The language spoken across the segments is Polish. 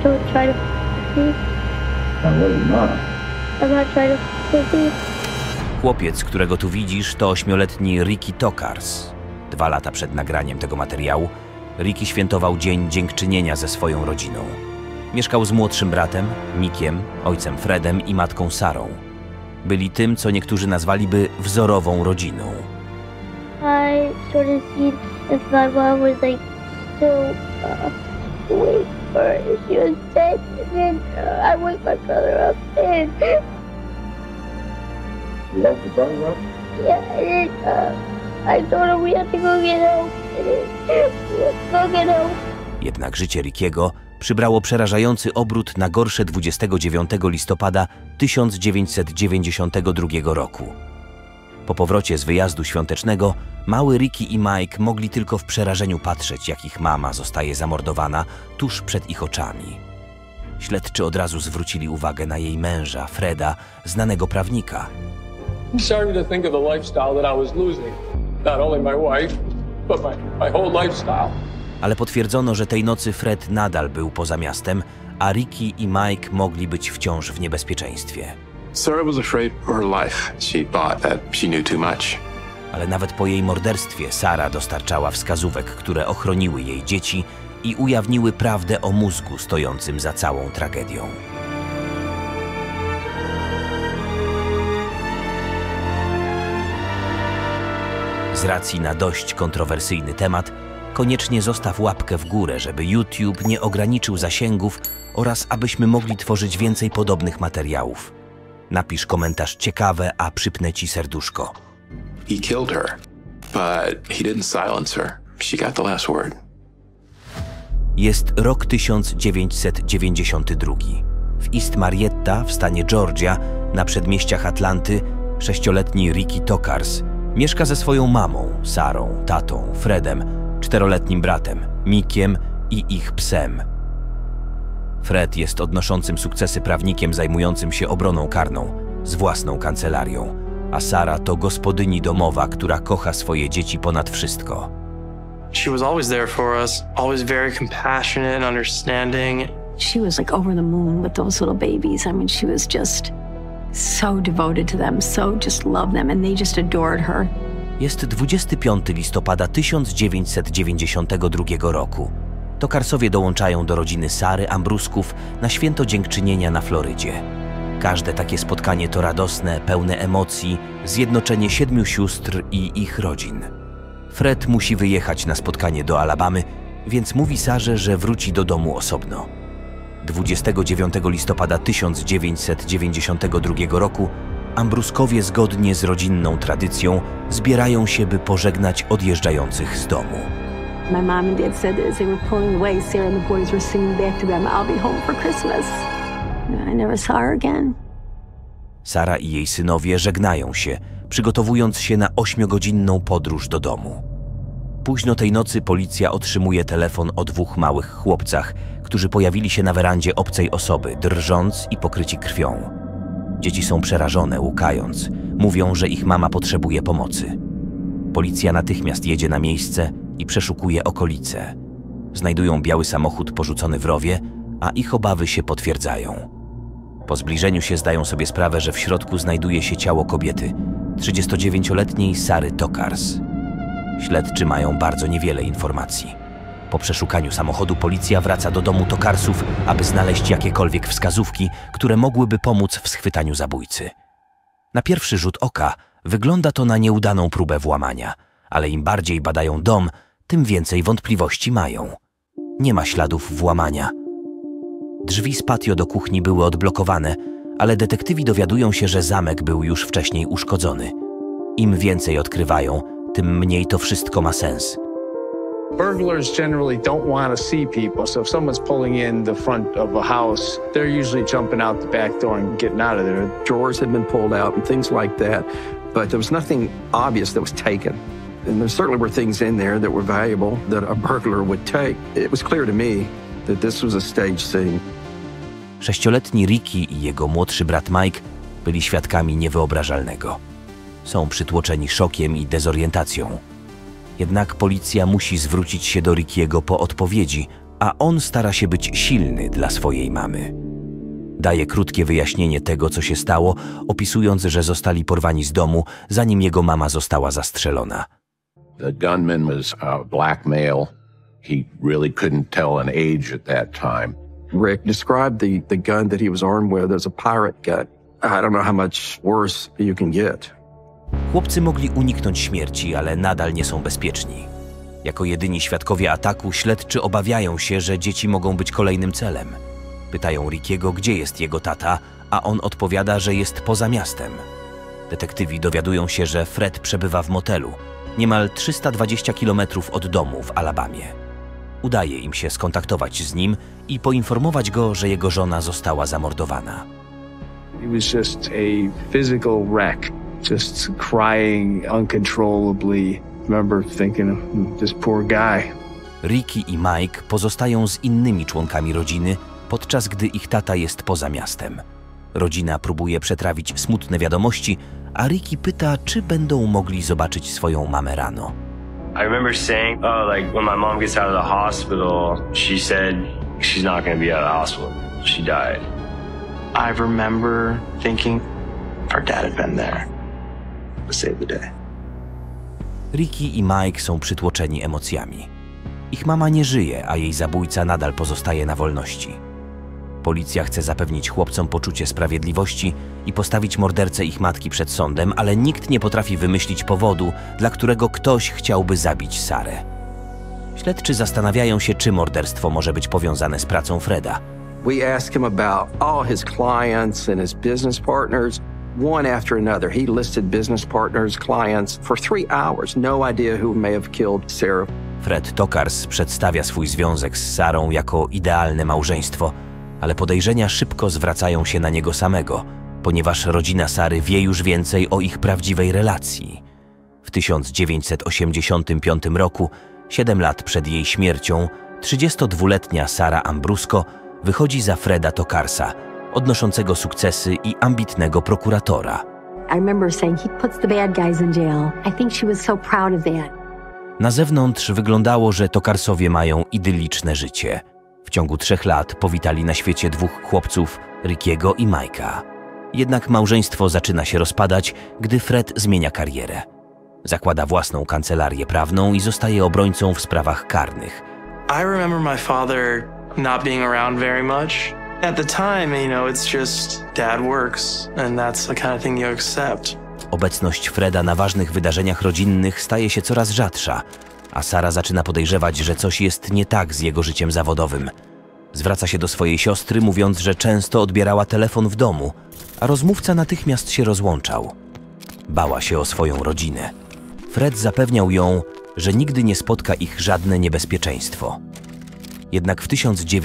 Don't try to push me. I'm not trying to push you. Chłopiec, którego tu widzisz, to 8-letni Ricky Tokars. 2 lata przed nagraniem tego materiału Ricky świętował Dzień Dziękczynienia ze swoją rodziną. Mieszkał z młodszym bratem, Mickiem, ojcem Fredem i matką Sarą. Byli tym, co niektórzy nazwaliby wzorową rodziną. I sort of seen if my mom was like still awake or if she was dead, and then I wake my brother up and you woke your brother up? yeah, and then I told him we have to go get help, and then go get help. Jednak życie Rickiego przybrało przerażający obrót na gorsze 29 listopada 1992 roku. Po powrocie z wyjazdu świątecznego mały Ricky i Mike mogli tylko w przerażeniu patrzeć, jak ich mama zostaje zamordowana tuż przed ich oczami. Śledczy od razu zwrócili uwagę na jej męża, Freda, znanego prawnika. I'm sorry to think of the lifestyle that I was losing. Not only my wife, but my whole lifestyle. Ale potwierdzono, że tej nocy Fred nadal był poza miastem, a Ricky i Mike mogli być wciąż w niebezpieczeństwie. Sarah was afraid for her life. She thought that she knew too much. Ale nawet po jej morderstwie Sara dostarczała wskazówek, które ochroniły jej dzieci i ujawniły prawdę o mózgu stojącym za całą tragedią. Z racji na dość kontrowersyjny temat, koniecznie zostaw łapkę w górę, żeby YouTube nie ograniczył zasięgów oraz abyśmy mogli tworzyć więcej podobnych materiałów. Napisz komentarz ciekawe, a przypnę ci serduszko. He killed her, but he didn't silence her. She got the last word. Jest rok 1992. W East Marietta w stanie Georgia, na przedmieściach Atlanty, 6-letni Ricky Tokars mieszka ze swoją mamą, Sarą, tatą, Fredem, 4-letnim bratem, Mickiem i ich psem. Fred jest odnoszącym sukcesy prawnikiem zajmującym się obroną karną, z własną kancelarią, a Sara to gospodyni domowa, która kocha swoje dzieci ponad wszystko. She was always there for us, always very compassionate and understanding. She was like over the moon with those little babies. I mean, she was just so devoted to them, so just loved them, and they just adored her. Jest 25 listopada 1992 roku. Tokarsowie dołączają do rodziny Sary Ambrusków na święto dziękczynienia na Florydzie. Każde takie spotkanie to radosne, pełne emocji, zjednoczenie 7 sióstr i ich rodzin. Fred musi wyjechać na spotkanie do Alabamy, więc mówi Sarze, że wróci do domu osobno. 29 listopada 1992 roku Ambruskowie zgodnie z rodzinną tradycją zbierają się, by pożegnać odjeżdżających z domu. My mom and dad said that as they were pulling away, Sarah and the boys were singing back to them, "I'll be home for Christmas." I never saw her again. Sara i jej synowie żegnają się, przygotowując się na 8-godzinną podróż do domu. Późno tej nocy policja otrzymuje telefon o 2 małych chłopcach, którzy pojawili się na werandzie obcej osoby, drżąc i pokryci krwią. Dzieci są przerażone, łkając. Mówią, że ich mama potrzebuje pomocy. Policja natychmiast jedzie na miejsce i przeszukuje okolice. Znajdują biały samochód porzucony w rowie, a ich obawy się potwierdzają. Po zbliżeniu się zdają sobie sprawę, że w środku znajduje się ciało kobiety, 39-letniej Sary Tokars. Śledczy mają bardzo niewiele informacji. Po przeszukaniu samochodu policja wraca do domu Tokarsów, aby znaleźć jakiekolwiek wskazówki, które mogłyby pomóc w schwytaniu zabójcy. Na pierwszy rzut oka wygląda to na nieudaną próbę włamania, ale im bardziej badają dom, tym więcej wątpliwości mają. Nie ma śladów włamania. Drzwi z patio do kuchni były odblokowane, ale detektywi dowiadują się, że zamek był już wcześniej uszkodzony. Im więcej odkrywają, tym mniej to wszystko ma sens. Burglars generally don't want to see people, so if someone's pulling in the front of a house, they're usually jumping out the back door and getting out of there. Drawers had been pulled out and things like that, but there was nothing obvious that was taken. And there certainly were things in there that were valuable that a burglar would take. It was clear to me that this was a stage scene. 6-letni Ricky i jego młodszy brat Mike byli świadkami niewyobrażalnego. Są przytłoczeni szokiem i dezorientacją. Jednak policja musi zwrócić się do Rickiego po odpowiedzi, a on stara się być silny dla swojej mamy. Daje krótkie wyjaśnienie tego, co się stało, opisując, że zostali porwani z domu, zanim jego mama została zastrzelona. The gunman was a black male. He really couldn't tell an age at that time. Rick described the gun that he was armed with as a pirate gun. I don't know how much worse you can get. Chłopcy mogli uniknąć śmierci, ale nadal nie są bezpieczni. Jako jedyni świadkowie ataku, śledczy obawiają się, że dzieci mogą być kolejnym celem. Pytają Rickiego, gdzie jest jego tata, a on odpowiada, że jest poza miastem. Detektywi dowiadują się, że Fred przebywa w motelu, niemal 320 km od domu w Alabamie. Udaje im się skontaktować z nim i poinformować go, że jego żona została zamordowana. He was just a physical wreck, just crying uncontrollably. Remember thinking, this poor guy. Ricky i Mike pozostają z innymi członkami rodziny, podczas gdy ich tata jest poza miastem. Rodzina próbuje przetrawić smutne wiadomości, a Ricky pyta, czy będą mogli zobaczyć swoją mamę rano. I remember saying, like when my mom gets out of the hospital, she said she's not going to be out of the hospital. She died. I remember thinking our dad had been there to save the day. Ricky i Mike są przytłoczeni emocjami. Ich mama nie żyje, a jej zabójca nadal pozostaje na wolności. Policja chce zapewnić chłopcom poczucie sprawiedliwości i postawić mordercę ich matki przed sądem, ale nikt nie potrafi wymyślić powodu, dla którego ktoś chciałby zabić Sarę. Śledczy zastanawiają się, czy morderstwo może być powiązane z pracą Freda. We asked him about all his clients and his business partners, one after another. He listed business partners, clients for 3 hours. No idea who may have killed Sarah. Fred Tokars przedstawia swój związek z Sarą jako idealne małżeństwo, ale podejrzenia szybko zwracają się na niego samego, ponieważ rodzina Sary wie już więcej o ich prawdziwej relacji. W 1985 roku, 7 lat przed jej śmiercią, 32-letnia Sara Ambrusco wychodzi za Freda Tokarsa, odnoszącego sukcesy i ambitnego prokuratora. I remember saying he puts the bad guys in jail. I think she was so proud of that. Na zewnątrz wyglądało, że Tokarsowie mają idylliczne życie. W ciągu 3 lat powitali na świecie 2 chłopców, Rickiego i Mike'a. Jednak małżeństwo zaczyna się rozpadać, gdy Fred zmienia karierę. Zakłada własną kancelarię prawną i zostaje obrońcą w sprawach karnych. I remember my father not being around very much. At the time, it's just dad works, and that's the kind of thing you accept. Obecność Freda na ważnych wydarzeniach rodzinnych staje się coraz rzadsza, a Sara zaczyna podejrzewać, że coś jest nie tak z jego życiem zawodowym. Zwraca się do swojej siostry, mówiąc, że często odbierała telefon w domu, a rozmówca natychmiast się rozłączał. Bała się o swoją rodzinę. Fred zapewniał ją, że nigdy nie spotka ich żadne niebezpieczeństwo. Jednak w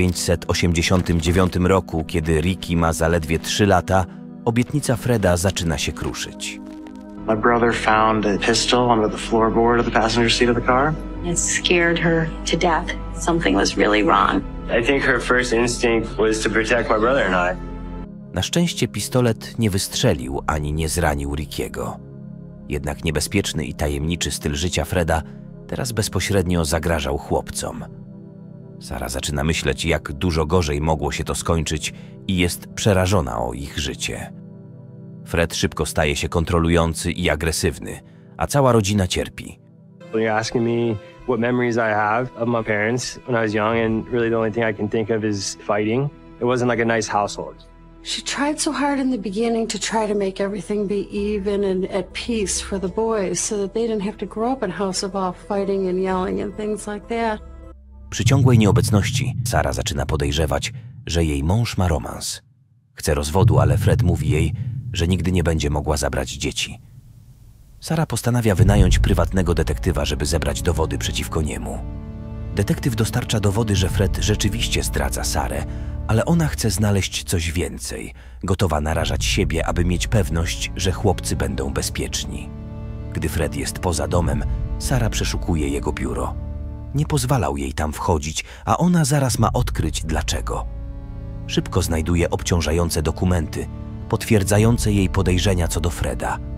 1989 roku, kiedy Ricky ma zaledwie 3 lata, obietnica Freda zaczyna się kruszyć. My brother found a pistol under the floorboard of the passenger seat of the car. It scared her to death. Something was really wrong. I think her first instinct was to protect my brother and I. Na szczęście pistolet nie wystrzelił ani nie zranił Rickiego. Jednak niebezpieczny i tajemniczy styl życia Freda teraz bezpośrednio zagrażał chłopcom. Sara zaczyna myśleć, jak dużo gorzej mogło się to skończyć i jest przerażona o ich życie. Fred szybko staje się kontrolujący i agresywny, a cała rodzina cierpi. When you're asking me what memories I have of my parents when I was young, and really the only thing I can think of is fighting. It wasn't like a nice household. She tried so hard in the beginning to try to make everything be even and at peace for the boys so that they didn't have to grow up in House of All fighting and yelling and things like that. Przy ciągłej nieobecności Sara zaczyna podejrzewać, że jej mąż ma romans. Chce rozwodu, ale Fred mówi jej, że nigdy nie będzie mogła zabrać dzieci. Sara postanawia wynająć prywatnego detektywa, żeby zebrać dowody przeciwko niemu. Detektyw dostarcza dowody, że Fred rzeczywiście zdradza Sarę, ale ona chce znaleźć coś więcej, gotowa narażać siebie, aby mieć pewność, że chłopcy będą bezpieczni. Gdy Fred jest poza domem, Sara przeszukuje jego biuro. Nie pozwalał jej tam wchodzić, a ona zaraz ma odkryć dlaczego. Szybko znajduje obciążające dokumenty, potwierdzające jej podejrzenia co do Freda.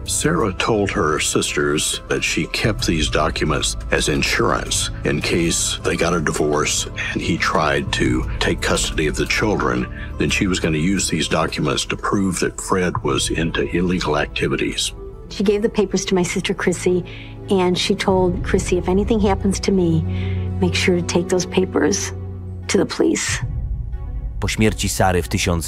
Sarah told her sisters that she kept these documents as insurance in case they got a divorce and he tried to take custody of the children, then she was going to use these documents to prove that Fred was into illegal activities. She gave the papers to my sister Chrissy, and she told Chrissy, if anything happens to me, make sure to take those papers to the police. Po śmierci Sary w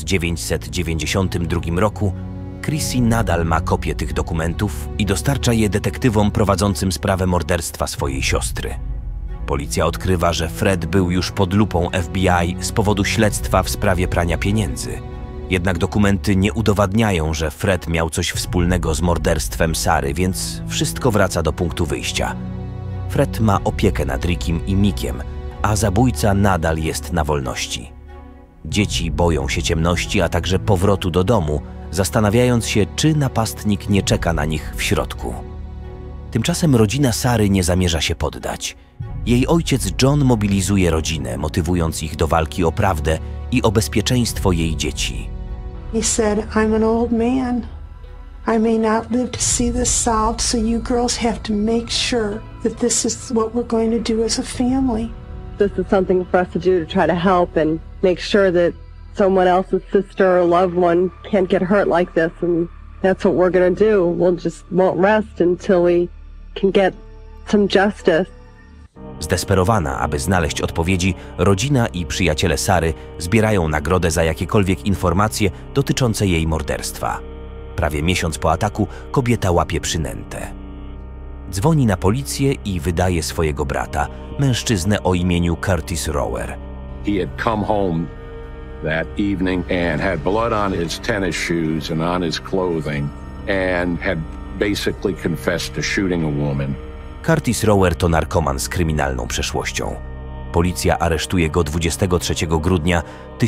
1992 roku Chrissy nadal ma kopię tych dokumentów i dostarcza je detektywom prowadzącym sprawę morderstwa swojej siostry. Policja odkrywa, że Fred był już pod lupą FBI z powodu śledztwa w sprawie prania pieniędzy. Jednak dokumenty nie udowadniają, że Fred miał coś wspólnego z morderstwem Sary, więc wszystko wraca do punktu wyjścia. Fred ma opiekę nad Rickiem i Mickiem, a zabójca nadal jest na wolności. Dzieci boją się ciemności, a także powrotu do domu, zastanawiając się, czy napastnik nie czeka na nich w środku. Tymczasem rodzina Sary nie zamierza się poddać. Jej ojciec John mobilizuje rodzinę, motywując ich do walki o prawdę i o bezpieczeństwo jej dzieci. He said, I'm an old man. I may not live to see this solved, so you girls have to make sure that this is what we're going to do as a family. This is something for us to do to try to help and make sure that someone else's sister or loved one can't get hurt like this, and that's what we're going to do. We'll just won't rest until we can get some justice. Zdesperowana, aby znaleźć odpowiedzi, rodzina i przyjaciele Sary zbierają nagrodę za jakiekolwiek informacje dotyczące jej morderstwa. Prawie miesiąc po ataku kobieta łapie przynętę. Dzwoni na policję i wydaje swojego brata, mężczyznę o imieniu Curtis Rower. He had come home that evening and had blood on his tennis shoes and on his clothing and had basically confessed to shooting a woman. Curtis Rower to narkoman z kryminalną przeszłością. Policja aresztuje go 23 grudnia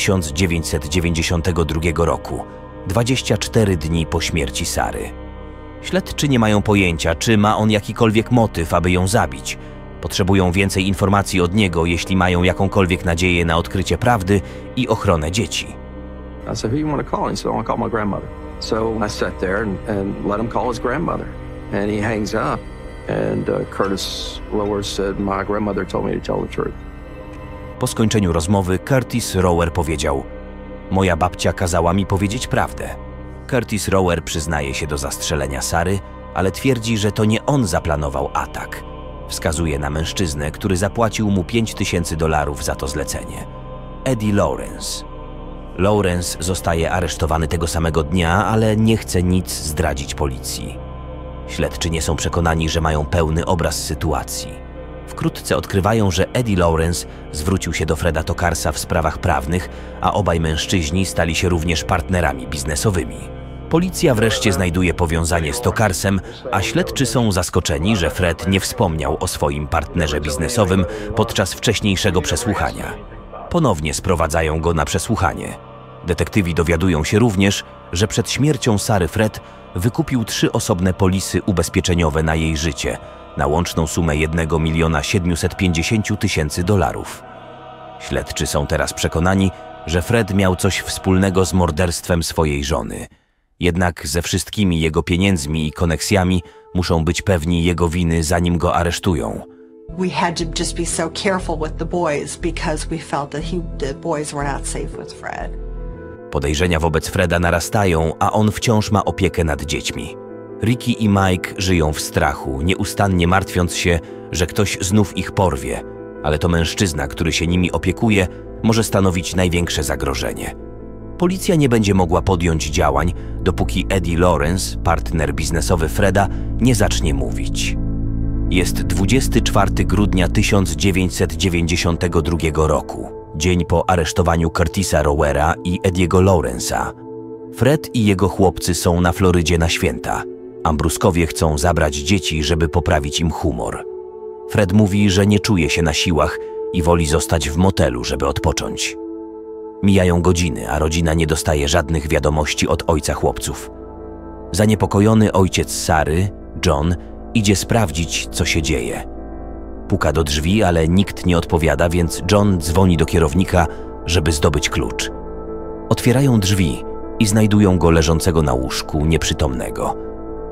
1992 roku, 24 dni po śmierci Sary. Śledczy nie mają pojęcia, czy ma on jakikolwiek motyw, aby ją zabić. Potrzebują więcej informacji od niego, jeśli mają jakąkolwiek nadzieję na odkrycie prawdy i ochronę dzieci. I said, who you want to call? He said, I want to call my grandmother. So I sat there and let him call his grandmother. And he hangs up. And Curtis Rower said, my grandmother told me to tell the truth. Po skończeniu rozmowy Curtis Rower powiedział: moja babcia kazała mi powiedzieć prawdę. Curtis Rower przyznaje się do zastrzelenia Sary, ale twierdzi, że to nie on zaplanował atak. Wskazuje na mężczyznę, który zapłacił mu $5000 za to zlecenie. Eddie Lawrence. Lawrence zostaje aresztowany tego samego dnia, ale nie chce nic zdradzić policji. Śledczy nie są przekonani, że mają pełny obraz sytuacji. Wkrótce odkrywają, że Eddie Lawrence zwrócił się do Freda Tokarsa w sprawach prawnych, a obaj mężczyźni stali się również partnerami biznesowymi. Policja wreszcie znajduje powiązanie z Tokarsem, a śledczy są zaskoczeni, że Fred nie wspomniał o swoim partnerze biznesowym podczas wcześniejszego przesłuchania. Ponownie sprowadzają go na przesłuchanie. Detektywi dowiadują się również, że przed śmiercią Sary Fred wykupił 3 osobne polisy ubezpieczeniowe na jej życie, na łączną sumę $1,750,000. Śledczy są teraz przekonani, że Fred miał coś wspólnego z morderstwem swojej żony. Jednak ze wszystkimi jego pieniędzmi i koneksjami muszą być pewni jego winy, zanim go aresztują. We had to just be so careful with the boys because we felt that the boys were not safe with Fred. Podejrzenia wobec Freda narastają, a on wciąż ma opiekę nad dziećmi. Ricky i Mike żyją w strachu, nieustannie martwiąc się, że ktoś znów ich porwie, ale to mężczyzna, który się nimi opiekuje, może stanowić największe zagrożenie. Policja nie będzie mogła podjąć działań, dopóki Eddie Lawrence, partner biznesowy Freda, nie zacznie mówić. Jest 24 grudnia 1992 roku, dzień po aresztowaniu Curtisa Rowera i Eddiego Lawrence'a. Fred i jego chłopcy są na Florydzie na święta. Ambruskowie chcą zabrać dzieci, żeby poprawić im humor. Fred mówi, że nie czuje się na siłach i woli zostać w motelu, żeby odpocząć. Mijają godziny, a rodzina nie dostaje żadnych wiadomości od ojca chłopców. Zaniepokojony ojciec Sary, John, idzie sprawdzić, co się dzieje. Puka do drzwi, ale nikt nie odpowiada, więc John dzwoni do kierownika, żeby zdobyć klucz. Otwierają drzwi i znajdują go leżącego na łóżku, nieprzytomnego.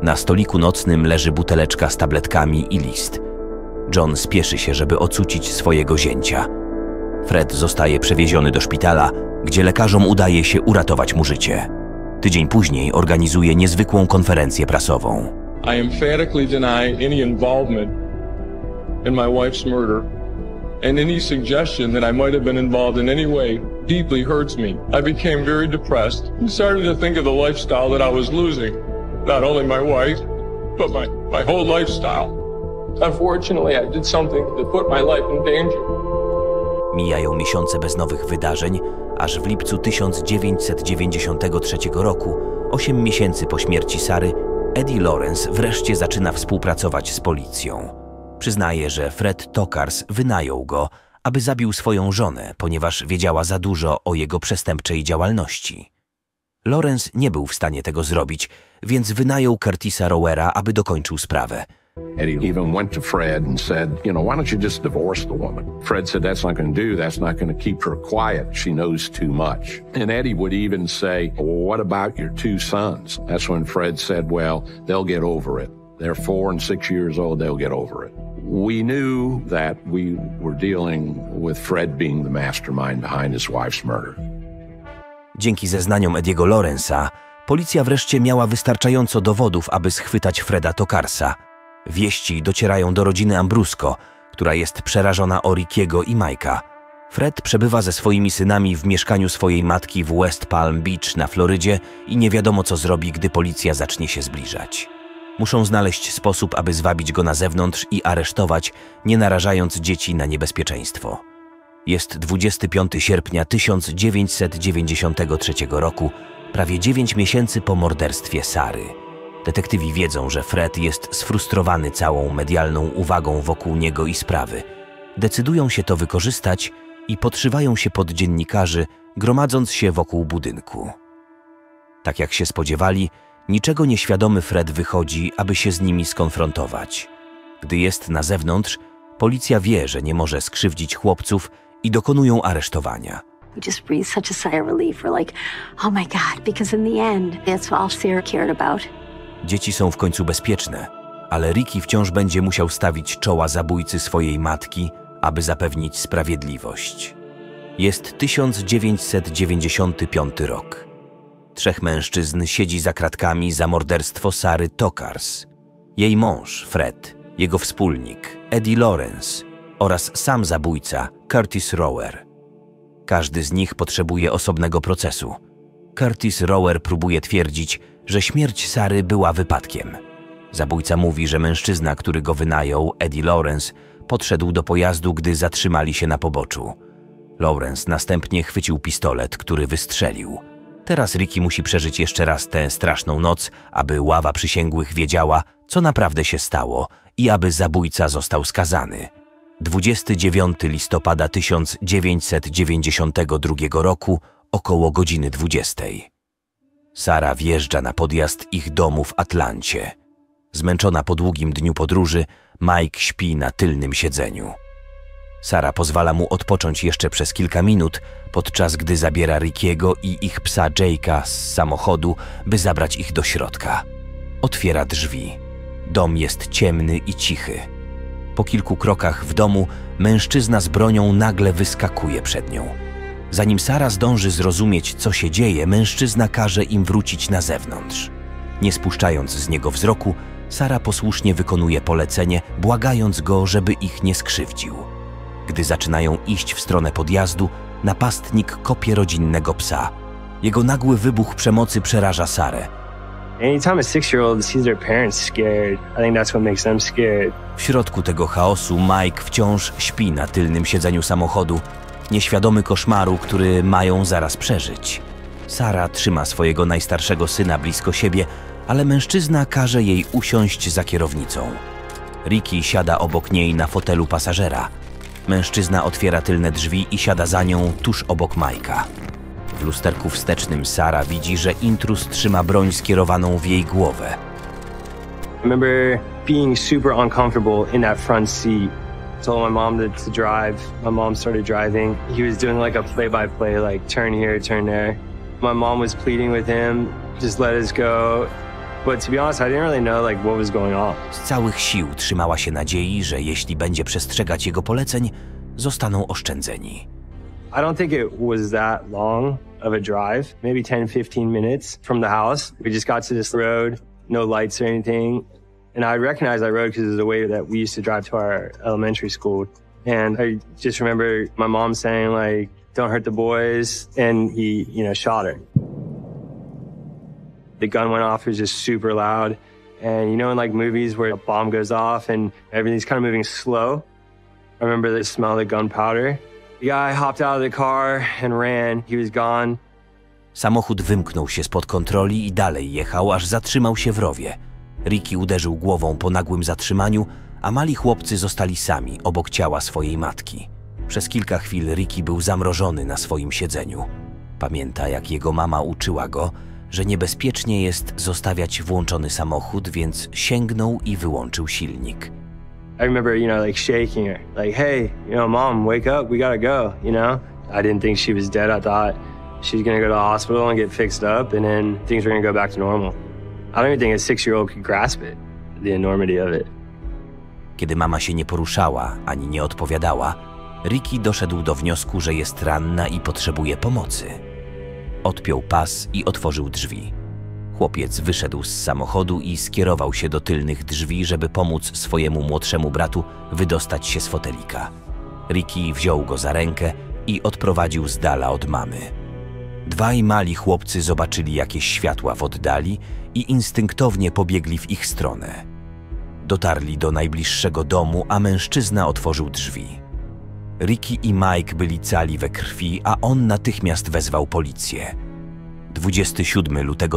Na stoliku nocnym leży buteleczka z tabletkami i list. John spieszy się, żeby ocucić swojego zięcia. Fred zostaje przewieziony do szpitala, gdzie lekarzom udaje się uratować mu życie. Tydzień później organizuje niezwykłą konferencję prasową. I emphatically deny any involvement in my wife's murder, and any suggestion that I might have been involved in any way deeply hurts me. I became very depressed and started to think of the lifestyle that I was losing. Not only my wife, but my whole lifestyle. Unfortunately, I did something that put my life in danger. Mijają miesiące bez nowych wydarzeń, aż w lipcu 1993 roku, 8 miesięcy po śmierci Sary, Eddie Lawrence wreszcie zaczyna współpracować z policją. Przyznaje, że Fred Tokars wynajął go, aby zabił swoją żonę, ponieważ wiedziała za dużo o jego przestępczej działalności. Lawrence nie był w stanie tego zrobić, więc wynajął Curtisa Rowera, aby dokończył sprawę. Eddie even went to Fred and said, why don't you just divorce the woman? Fred said, that's not going to do. That's not going to keep her quiet. She knows too much. And Eddie would even say, well, what about your 2 sons? That's when Fred said, well, they'll get over it. They're 4 and 6 years old. They'll get over it. We knew that we were dealing with Fred being the mastermind behind his wife's murder. Dzięki zeznaniom Ediego Lawrence'a, policja wreszcie miała wystarczająco dowodów, aby schwytać Freda Tokarsa. Wieści docierają do rodziny Ambrusko, która jest przerażona o Rickiego i Mike'a. Fred przebywa ze swoimi synami w mieszkaniu swojej matki w West Palm Beach na Florydzie i nie wiadomo, co zrobi, gdy policja zacznie się zbliżać. Muszą znaleźć sposób, aby zwabić go na zewnątrz i aresztować, nie narażając dzieci na niebezpieczeństwo. Jest 25 sierpnia 1993 roku, prawie 9 miesięcy po morderstwie Sary. Detektywi wiedzą, że Fred jest sfrustrowany całą medialną uwagą wokół niego i sprawy. Decydują się to wykorzystać i podszywają się pod dziennikarzy, gromadząc się wokół budynku. Tak jak się spodziewali, niczego nieświadomy Fred wychodzi, aby się z nimi skonfrontować. Gdy jest na zewnątrz, policja wie, że nie może skrzywdzić chłopców i dokonują aresztowania. We just breathed such a sigh of relief. We're like, oh my God, because in the end, that's all Sarah cared about. Dzieci są w końcu bezpieczne, ale Ricky wciąż będzie musiał stawić czoła zabójcy swojej matki, aby zapewnić sprawiedliwość. Jest 1995 rok. 3 mężczyzn siedzi za kratkami za morderstwo Sary Tokars. Jej mąż, Fred, jego wspólnik, Eddie Lawrence oraz sam zabójca, Curtis Rower. Każdy z nich potrzebuje osobnego procesu. Curtis Rower próbuje twierdzić, że śmierć Sary była wypadkiem. Zabójca mówi, że mężczyzna, który go wynajął, Eddie Lawrence, podszedł do pojazdu, gdy zatrzymali się na poboczu. Lawrence następnie chwycił pistolet, który wystrzelił. Teraz Ricky musi przeżyć jeszcze raz tę straszną noc, aby ława przysięgłych wiedziała, co naprawdę się stało i aby zabójca został skazany. 29 listopada 1992 roku, około godziny 20. Sara wjeżdża na podjazd ich domu w Atlancie. Zmęczona po długim dniu podróży, Mike śpi na tylnym siedzeniu. Sara pozwala mu odpocząć jeszcze przez kilka minut, podczas gdy zabiera Rickiego i ich psa Jake'a z samochodu, by zabrać ich do środka. Otwiera drzwi. Dom jest ciemny i cichy. Po kilku krokach w domu mężczyzna z bronią nagle wyskakuje przed nią. Zanim Sara zdąży zrozumieć, co się dzieje, mężczyzna każe im wrócić na zewnątrz. Nie spuszczając z niego wzroku, Sara posłusznie wykonuje polecenie, błagając go, żeby ich nie skrzywdził. Gdy zaczynają iść w stronę podjazdu, napastnik kopie rodzinnego psa. Jego nagły wybuch przemocy przeraża Sarę. Anytime a 6-year-old sees their parents scared, I think that's what makes them scared. W środku tego chaosu Mike wciąż śpi na tylnym siedzeniu samochodu, nieświadomy koszmaru, który mają zaraz przeżyć. Sara trzyma swojego najstarszego syna blisko siebie, ale mężczyzna każe jej usiąść za kierownicą. Ricky siada obok niej na fotelu pasażera. Mężczyzna otwiera tylne drzwi i siada za nią tuż obok Mike'a. W lusterku wstecznym Sara widzi, że intruz trzyma broń skierowaną w jej głowę. I remember being super uncomfortable in that front seat. Told my mom to drive. My mom started driving. He was doing like a play-by-play, like turn here, turn there. My mom was pleading with him, just let us go. But to be honest, I didn't really know what was going on. Z całych sił trzymała się nadziei, że jeśli będzie przestrzegać jego poleceń, zostaną oszczędzeni. I don't think it was that long of a drive, maybe 10-15 minutes from the house. We just got to this road, no lights or anything. And I recognized that road because it was a way that we used to drive to our elementary school. And I just remember my mom saying, don't hurt the boys. And he, shot her. The gun went off. It was just super loud. And in movies where a bomb goes off and everything's kind of moving slow, I remember the smell of the gunpowder. The guy hopped out of the car and ran. He was gone. Samochód wymknął się spod kontroli i dalej jechał, aż zatrzymał się w rowie. Ricky uderzył głową po nagłym zatrzymaniu, a mali chłopcy zostali sami obok ciała swojej matki. Przez kilka chwil Ricky był zamrożony na swoim siedzeniu. Pamięta, jak jego mama uczyła go, że niebezpiecznie jest zostawiać włączony samochód, więc sięgnął i wyłączył silnik. I remember, shaking her, hey, Mom, wake up, we gotta go, I didn't think she was dead. I thought she was gonna go to the hospital and get fixed up, and then things were gonna go back to normal. I don't even think a 6-year-old could grasp it, the enormity of it. Kiedy mama się nie poruszała, ani nie odpowiadała, Ricky doszedł do wniosku, że jest ranna i potrzebuje pomocy. Odpiął pas i otworzył drzwi. Chłopiec wyszedł z samochodu i skierował się do tylnych drzwi, żeby pomóc swojemu młodszemu bratu wydostać się z fotelika. Ricky wziął go za rękę i odprowadził z dala od mamy. Dwaj mali chłopcy zobaczyli jakieś światła w oddali i instynktownie pobiegli w ich stronę. Dotarli do najbliższego domu, a mężczyzna otworzył drzwi. Ricky i Mike byli cali we krwi, a on natychmiast wezwał policję. 27 lutego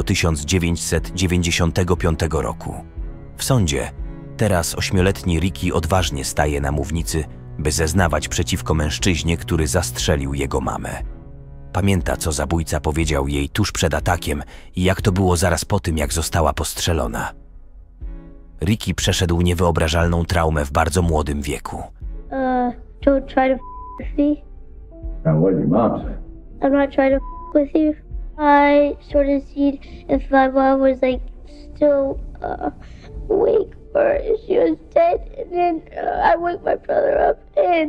1995 roku. W sądzie teraz 8-letni Ricky odważnie staje na mównicy, by zeznawać przeciwko mężczyźnie, który zastrzelił jego mamę. Pamięta, co zabójca powiedział jej tuż przed atakiem i jak to było zaraz po tym, jak została postrzelona. Ricky przeszedł niewyobrażalną traumę w bardzo młodym wieku. Don't try to with me. Now, what did your mom say? I'm not trying to with you. I sort of seen if my mom was still awake or if she was dead, and then I wake my brother up and.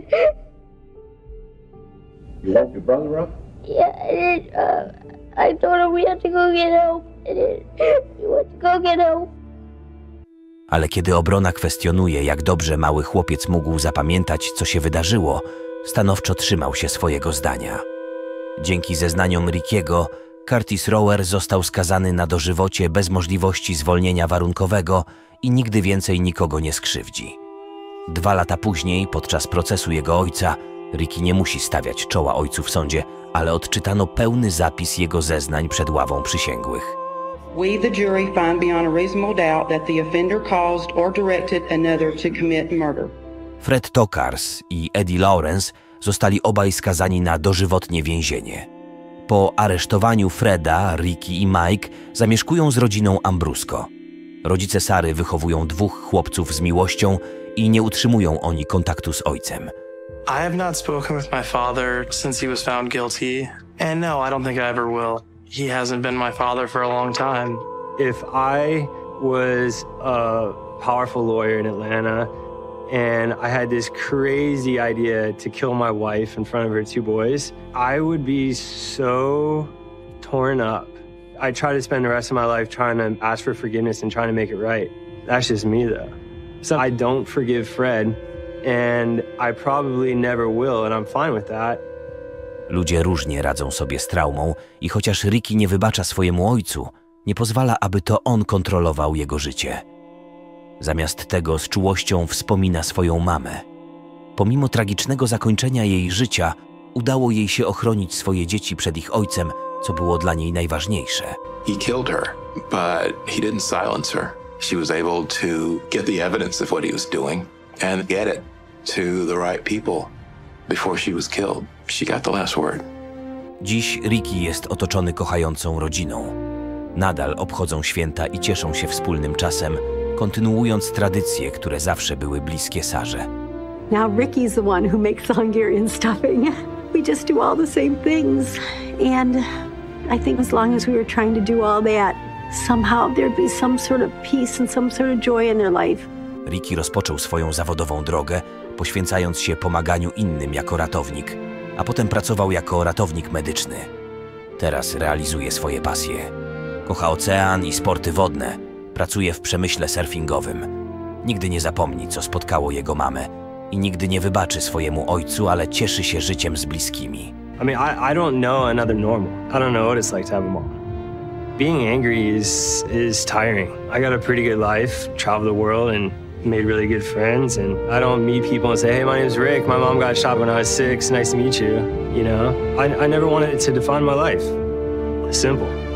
You woke your brother up? Yeah, and then I told him we had to go get help, and then we went to go get help. Ale kiedy obrona kwestionuje, jak dobrze mały chłopiec mógł zapamiętać, co się wydarzyło, stanowczo trzymał się swojego zdania. Dzięki zeznaniom Rickiego, Curtis Rower został skazany na dożywocie bez możliwości zwolnienia warunkowego i nigdy więcej nikogo nie skrzywdzi. 2 lata później, podczas procesu jego ojca, Ricky nie musi stawiać czoła ojcu w sądzie, ale odczytano pełny zapis jego zeznań przed ławą przysięgłych. We, the jury, find beyond a reasonable doubt that the offender caused or directed another to commit murder. Fred Tokars i Eddie Lawrence zostali obaj skazani na dożywotnie więzienie. Po aresztowaniu Freda, Ricky i Mike zamieszkują z rodziną Ambrusko. Rodzice Sary wychowują 2 chłopców z miłością i nie utrzymują oni kontaktu z ojcem. I have not spoken with my father since he was found guilty, and no, I don't think I ever will. He hasn't been my father for a long time. If I was a powerful lawyer in Atlanta and I had this crazy idea to kill my wife in front of her 2 boys, I would be so torn up. I try to spend the rest of my life trying to ask for forgiveness and trying to make it right. That's just me, though. So I don't forgive Fred, and I probably never will, and I'm fine with that. Ludzie różnie radzą sobie z traumą i chociaż Ricky nie wybacza swojemu ojcu, nie pozwala, aby to on kontrolował jego życie. Zamiast tego z czułością wspomina swoją mamę. Pomimo tragicznego zakończenia jej życia, udało jej się ochronić swoje dzieci przed ich ojcem, co było dla niej najważniejsze. He killed her, but he didn't silence her. She was able to get the evidence of what he was doing and get it to the right people before she was killed. She got the last word. Dziś Ricky jest otoczony kochającą rodziną. Nadal obchodzą święta i cieszą się wspólnym czasem, kontynuując tradycje, które zawsze były bliskie Sarze. Now Ricky's the one who makes the Hungarian stuffing. We just do all the same things. And I think as long as we were trying to do all that, somehow there'd be some sort of peace and some sort of joy in their life. Ricky rozpoczął swoją zawodową drogę, poświęcając się pomaganiu innym jako ratownik, a potem pracował jako ratownik medyczny. Teraz realizuje swoje pasje. Kocha ocean i sporty wodne. Pracuje w przemyśle surfingowym. Nigdy nie zapomni, co spotkało jego mamę i nigdy nie wybaczy swojemu ojcu, ale cieszy się życiem z bliskimi. I mean, I don't know another normal. I don't know what it's like to have a mom. Being angry is tiring. I got a pretty good life, traveled the world and made really good friends, and I don't meet people and say, hey, my name's Rick, my mom got shot when I was 6, nice to meet you, you know? I never wanted it to define my life. Simple.